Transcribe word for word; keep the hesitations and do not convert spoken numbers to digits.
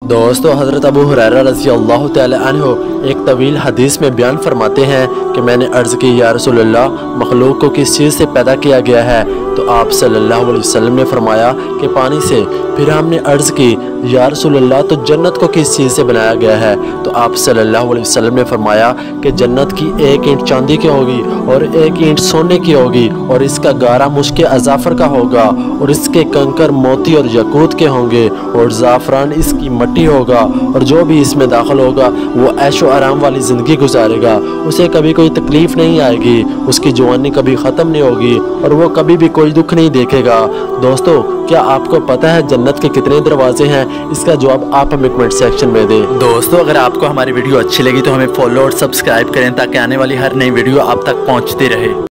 दोस्तों, हज़रत अबू हुरैरा रज़ी अल्लाह तआला अन्हु एक तवील हदीस में बयान फरमाते हैं कि मैंने अर्ज़ की, या रसूलल्लाह, मखलूक को किस चीज़ से पैदा किया गया है? तो आप सल्लल्लाहु अलैहि वसल्लम ने फरमाया कि पानी से। फिर हमने अर्ज़ की, या रसूलल्लाह, तो जन्नत को किस चीज़ से बनाया गया है? तो आप सल्लल्लाहु अलैहि वसल्लम ने फरमाया कि जन्नत की एक ईंट चांदी की होगी और एक ईंट सोने की होगी, और इसका गारा मुश्क अज़ाफ़र का होगा, और इसके कंकर मोती और यकूत के होंगे, और ज़ाफ़रान इसकी मट्टी होगा, और जो भी इसमें दाखिल होगा वो ऐशो आराम वाली ज़िंदगी गुजारेगा। उसे कभी कोई तकलीफ़ नहीं आएगी, उसकी जवानी कभी ख़त्म नहीं होगी, और वो कभी भी कोई दुख नहीं देखेगा। दोस्तों, क्या आपको पता है जन्नत के कितने दरवाजे हैं? इसका जवाब आप हमें कमेंट सेक्शन में दें। दोस्तों, अगर आपको हमारी वीडियो अच्छी लगी तो हमें फॉलो और सब्सक्राइब करें ताकि आने वाली हर नई वीडियो आप तक पहुंचती रहे।